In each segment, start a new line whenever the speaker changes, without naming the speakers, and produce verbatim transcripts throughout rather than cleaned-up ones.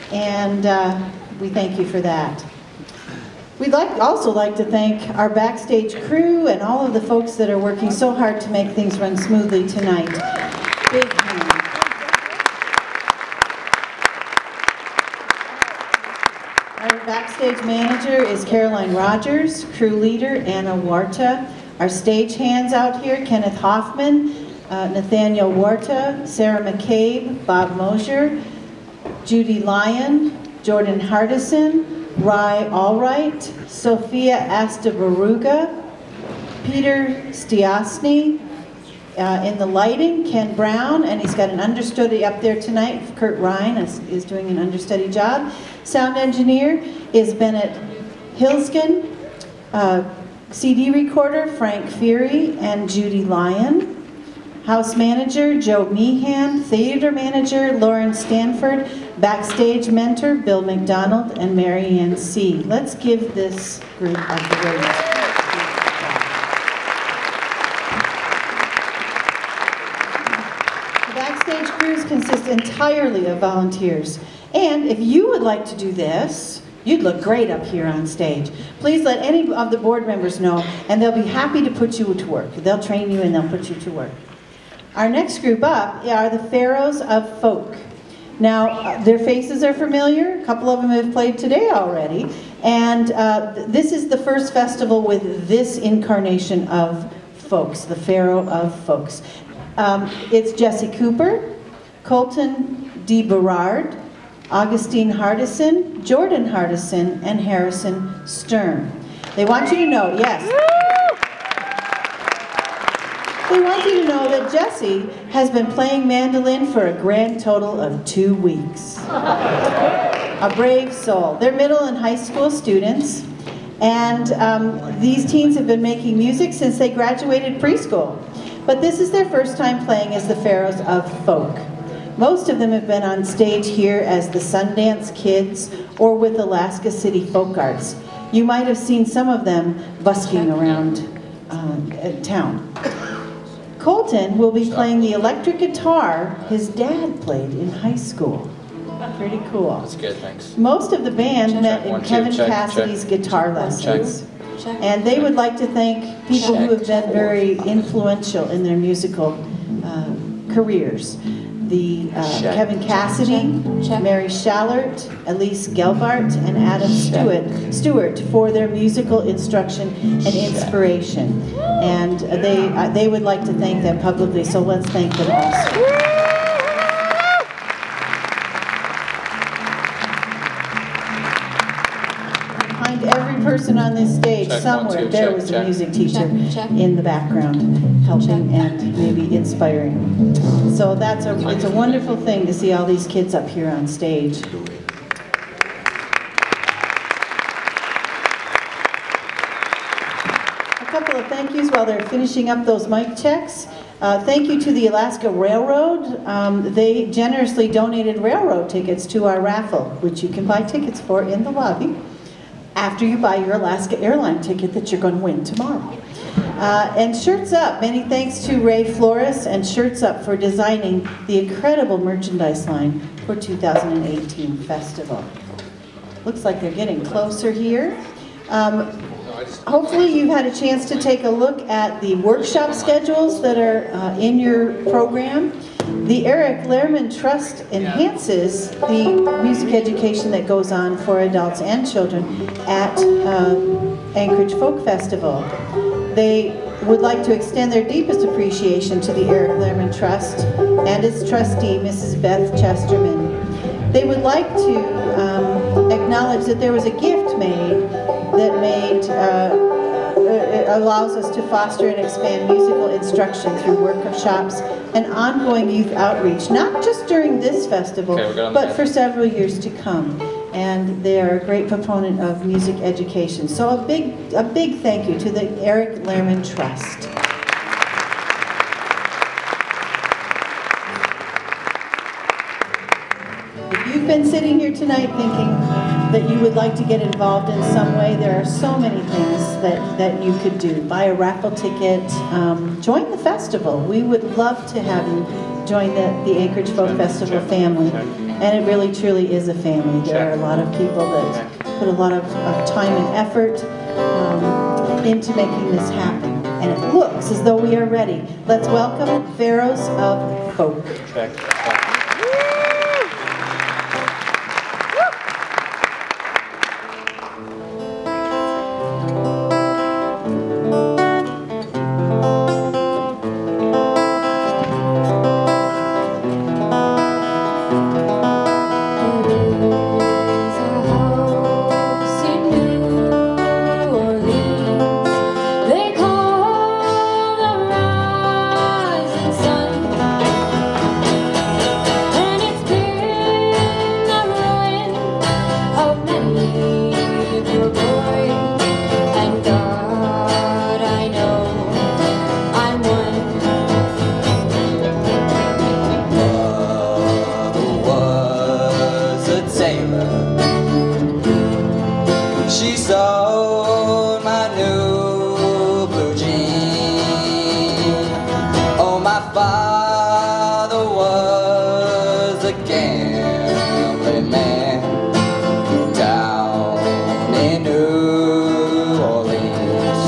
and uh, we thank you for that. We'd like, also like to thank our backstage crew and all of the folks that are working so hard to make things run smoothly tonight. Big hand. Our backstage manager is Caroline Rogers, crew leader Anna Warta. Our stage hands out here, Kenneth Hoffman, uh, Nathaniel Warta, Sarah McCabe, Bob Mosier, Judy Lyon, Jordan Hardison, Rye Allright, Sophia Astabaruga, Peter Stiasny, uh, in the lighting, Ken Brown, and he's got an understudy up there tonight. Kurt Ryan is, is doing an understudy job. Sound engineer is Bennett Hilskin, uh, C D recorder Frank Feary and Judy Lyon. House manager, Joe Meehan. Theater manager, Lauren Stanford. Backstage mentor, Bill McDonald and Mary Ann C. Let's give this group a great The backstage crews consist entirely of volunteers. And if you would like to do this, you'd look great up here on stage. Please let any of the board members know, and they'll be happy to put you to work. They'll train you and they'll put you to work. Our next group up are the Pharaohs of Folk. Now, uh, their faces are familiar. A couple of them have played today already. And uh, th this is the first festival with this incarnation of folks, the Pharaoh of Folks. Um, it's Jesse Cooper, Colton D. Berard, Augustine Hardison, Jordan Hardison, and Harrison Stern. They want you to know, yes. They want you to know that Jesse has been playing mandolin for a grand total of two weeks. A brave soul. They're middle and high school students, and um, these teens have been making music since they graduated preschool. But this is their first time playing as the Pharaohs of Folk. Most of them have been on stage here as the Sundance Kids or with Alaska City Folk Arts. You might have seen some of them busking around uh, town. Colton will be playing the electric guitar his dad played in high school. Pretty cool.
That's good, thanks.
Most of the band
check,
met in
one, two,
Kevin
check,
Cassidy's
check.
guitar lessons.
Check.
And they would like to thank people
Check.
who have been very influential in their musical uh, careers. The uh, Kevin Cassidy,
Check.
Mary Schallert, Elise Gelbart, and Adam Stewart, Stewart for their musical instruction and inspiration. And they, uh, they would like to thank them publicly, so let's thank them also. Behind every person on this stage,
check,
somewhere,
one, two,
there
check,
was
check.
a music teacher
Check, check.
in the background, helping
Check.
and maybe inspiring. So that's a, it's a wonderful thing to see all these kids up here on stage. A couple of thank yous while they're finishing up those mic checks. Uh, thank you to the Alaska Railroad. Um, they generously donated railroad tickets to our raffle, which you can buy tickets for in the lobby after you buy your Alaska airline ticket that you're going to win tomorrow. Uh, and Shirts Up, many thanks to Ray Flores and Shirts Up for designing the incredible merchandise line for two thousand eighteen festival. Looks like they're getting closer here. Um, hopefully you've had a chance to take a look at the workshop schedules that are uh, in your program. The Eric Lehrman Trust enhances the music education that goes on for adults and children at uh, Anchorage Folk Festival. They would like to extend their deepest appreciation to the Eric Lehrman Trust and its trustee, Missus Beth Chesterman. They would like to um, acknowledge that there was a gift made that made uh, it allows us to foster and expand musical instruction through workshops and ongoing youth outreach, not just during this festival,
okay,
but for several years to come. And they are a great proponent of music education. So a big, a big thank you to the Eric Lehrman Trust. If you've been sitting here tonight thinking that you would like to get involved in some way, there are so many things that, that you could do. Buy a raffle ticket, um, join the festival. We would love to have you join the, the Anchorage Folk Festival family. And it really, truly is a family. There are a lot of people that put a lot of, of time and effort um, into making this happen. And it looks as though we are ready. Let's welcome Pharaohs of Folk.
Check.
She sewed my new blue jean. Oh, my father was a gambling man down in New Orleans.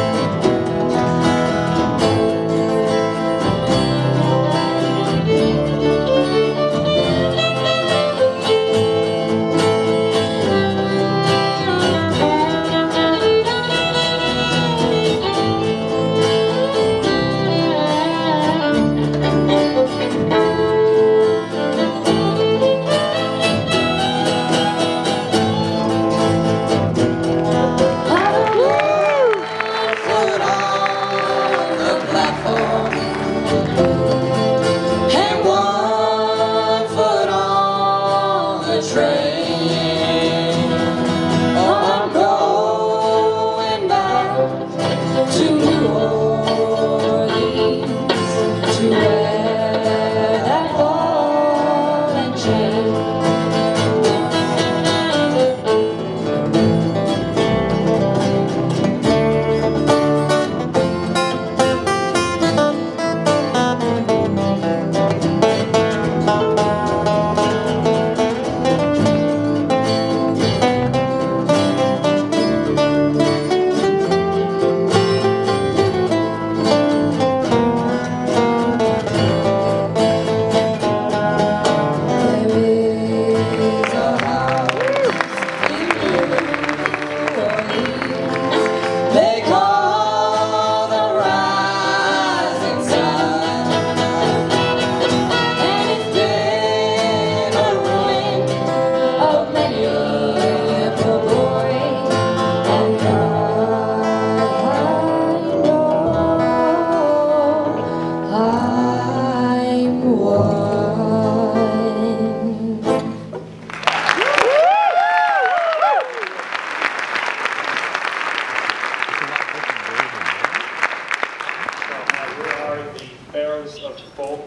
Pharaohs of Folk.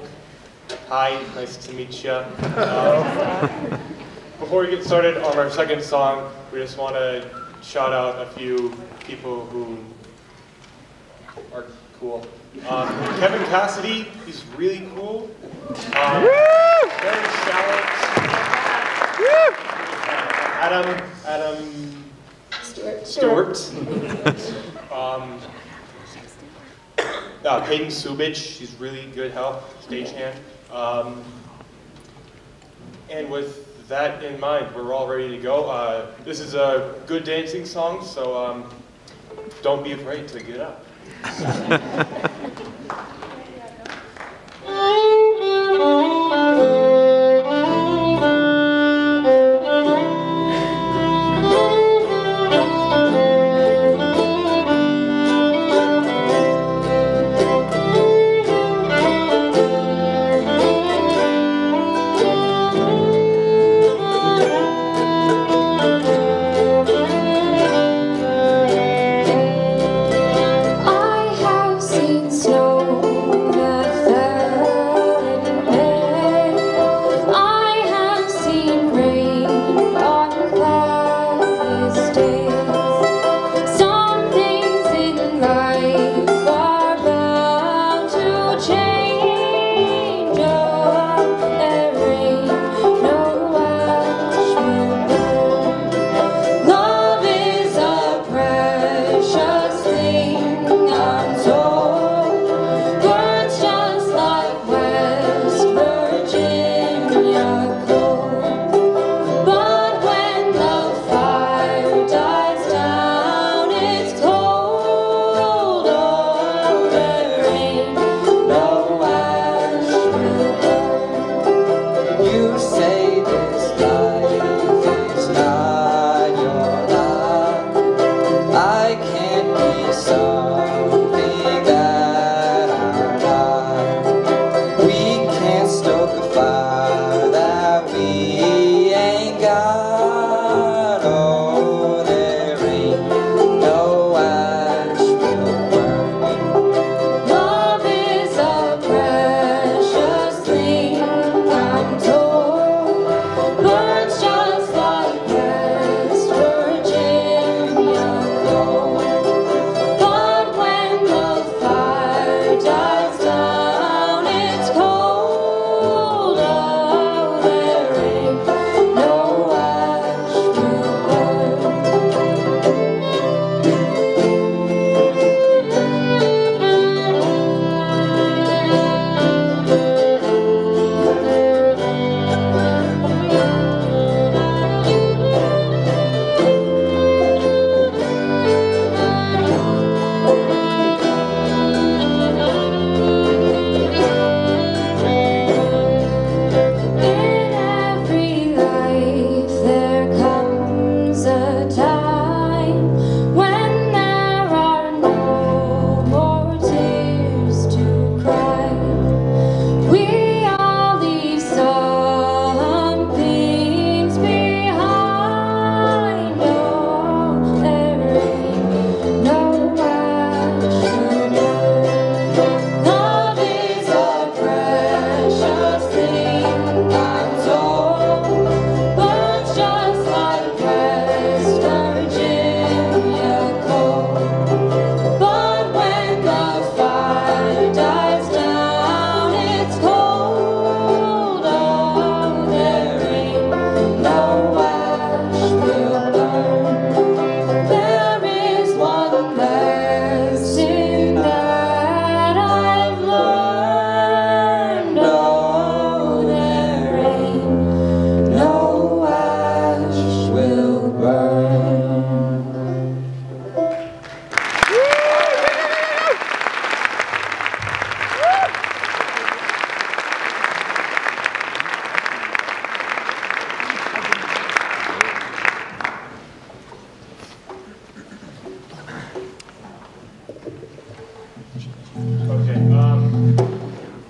Hi, nice to meet you. Um, before we get started on our second song, we just want to shout out a few people who are cool. Um, Kevin Cassidy, he's really cool. Um, very shallow. Adam, Adam Stewart. Stewart. um, Uh, Peyton Subich, she's really good help, stagehand. Um, and with that in mind, we're all ready to go. Uh, this is a good dancing song, so um, don't be afraid to get up.
I have seen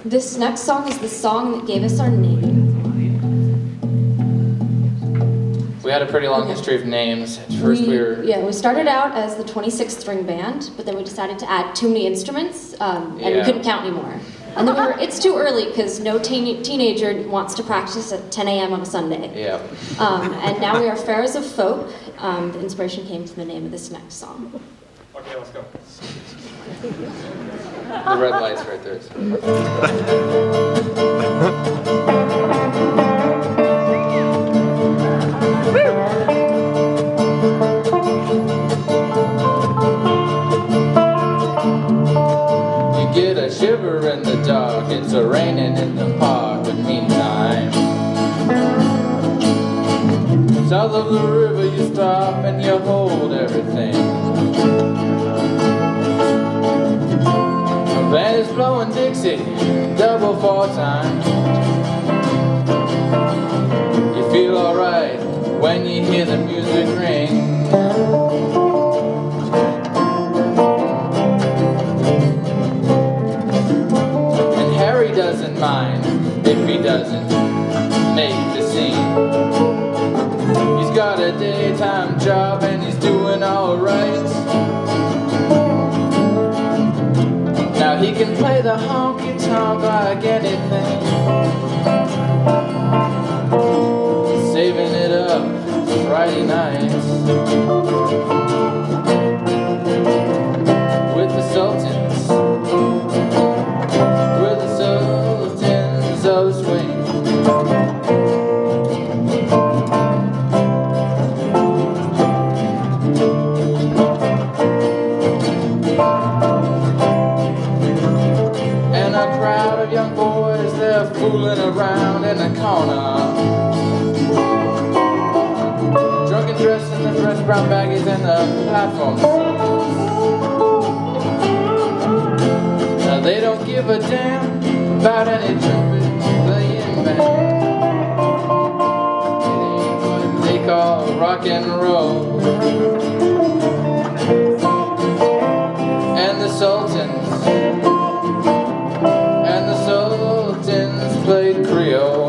This next song is the song that gave us our name.
We had a pretty long history of names. At first we, we were...
Yeah, we started out as the twenty-sixth string band, but then we decided to add too many instruments, um, and
yeah.
we couldn't count anymore. And then we were, it's too early, because no teen teenager wants to practice at ten a m on a Sunday.
Yeah.
Um, and now we are Pharaohs of Folk. Um, the inspiration came from the name of this next song.
Okay, let's go.
The red light's right there. So. Get a shiver in the dark, it's a raining in the park, but meantime south of the river you stop and you hold everything. A band is blowing Dixie, double four time. You feel alright when you hear the music ring. Doesn't mind if he doesn't make the scene. He's got a daytime job and he's doing alright. Now he can play the honky-tonk like anything, saving it up Friday nights with the Sultans. Of swing. And a crowd of young boys, they're fooling around in the corner, drunk and dressed in the fresh brown baggies and the platform soles. Now they don't give a damn about any trumpet playing band. It ain't what they call rock and roll. And the Sultans, and the Sultans played Creole.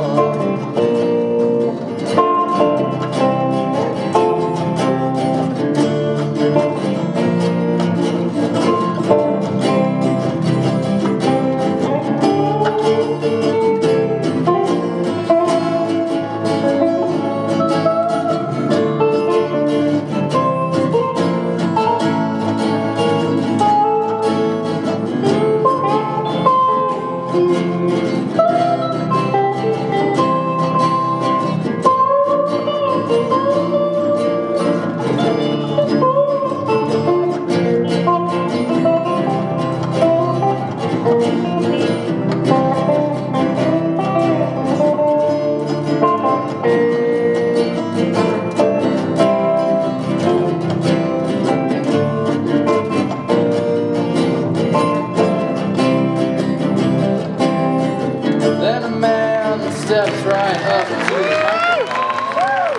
Steps right up to the microphone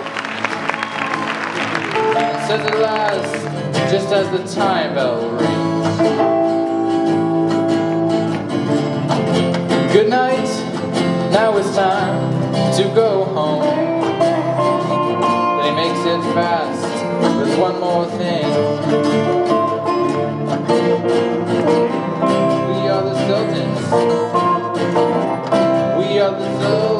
and says it last just as the time bell rings. Good night, now it's time to go home. Then he makes it fast with one more thing. We are the Sultans. We are the Sultans.